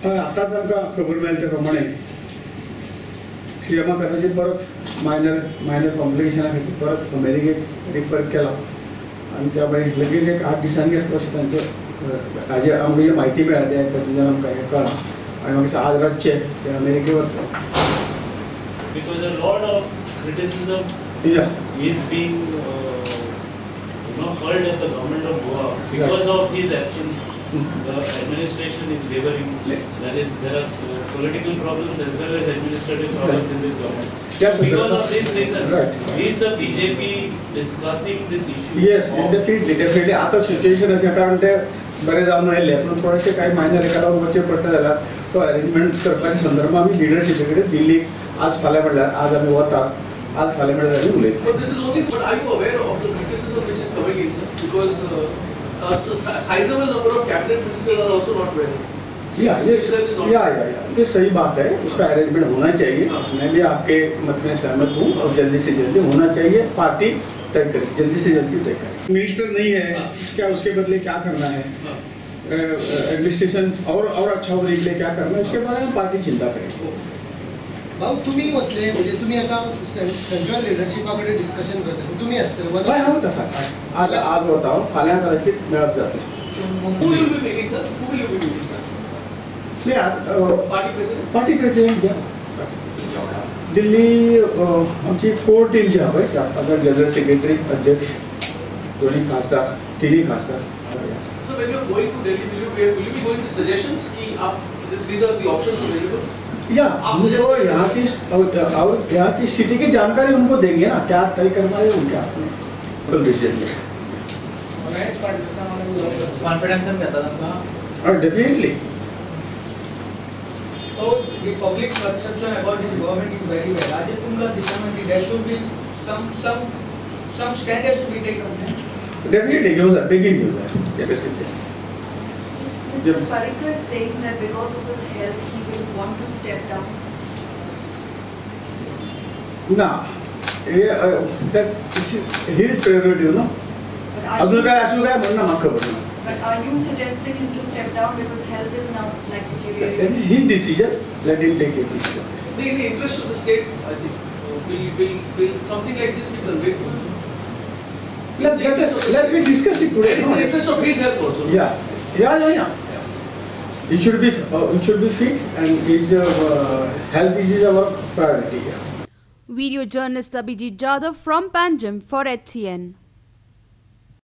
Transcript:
आताच आमकां खबर मेळ्ळी त्या प्रमाणे सीएमा कदाचित परत मायनर कॉम्प्लिकेशना खातीर परत अमेरिकेक रिफर केला आनी त्या भायर लगेच एक 8 दिसांनी येतलो अशें तांचें हाजे आमकां म्हायती मेळ्ळा त्या तातूंतल्यान आमकां हें कळ्ळां आनी म्हाका आज रातचे ते अमेरिके वतले. Because a lot of criticism is being hurled at the government of Goa because of his absence. The administration is laboring. There are political problems as well as administrative problems in this government. Yes, because of this reason, is the BJP discussing this issue? Yes, definitely. आता situation अशें कारण ते बरें जावन आयले पूण थोडेशे कांय मायनर एका लागून वचचें पडटा जाल्यार तो अरेंजमेंट करपाच्या संदर्भात आमी लिडरशिपे कडेन दिल्ली आज फाल्यां म्हणल्यार आज आमी वतात आज फाल्यां म्हणल्यार आमी उलयता. But this is only. But are you aware of the criticism which is coming in, sir? Because a sizable number of cabinet ministers are also not well. ये सही बात है. उसका अरेंजमेंट होना चाहिए. मैं भी आपके मत में सहमत हूँ और जल्दी से जल्दी होना चाहिए. पार्टी तय करे, जल्दी से जल्दी तय करे. मिनिस्टर नहीं है क्या, उसके बदले क्या करना है, एडमिनिस्ट्रेशन और अच्छा होने के लिए क्या करना है, उसके बारे में पार्टी चिंता करेगी. भाऊ तुम्ही म्हटले म्हणजे तुम्ही आता सेंट्रल लिडरशिपाकडे डिस्कशन करता, तुम्ही असता हय हांव आज आज वता फाल्यां कदाचित मेळप जातलें. Who will be meeting, sir? Who will you be meeting, sir? Party president Delhi आमची कोर टीम जी आहा पळय जनरल सेक्रेटरी अध्यक्ष दोन्ही खासदार तिन्ही खासदार. So when you are going to Delhi, will you be going with suggestions? These are the options available. या उनको यहाँ की स्थिति की जानकारी उनको देंगे ना, क्या तय करना है उनके हाथ में. फुल डिसीजन कॉन्फिडेंस घेता तुमकां definitely. So the public perception about this government is very bad. आज तुमका दिसता म्हणजे there should be some stand has to be taken. Definitely घेऊन जा, बेगीन घेऊन जा. Definitely. Mr. Parrikar saying that because of his health he will want to step down. ना that his prerogative no. अजून काय असू काय म्हणणं म्हाका खबर ना. But are you suggesting him to step down because health is now like deteriorating? That is his decision. Let him take his decision. In the interest of the state, I think will something like this be conveyed? Let me discuss it today. In the interest of his health also. Yeah. He should be fit and his health is our priority. Video journalist Abhijit Jadhav from Panjim for HCN.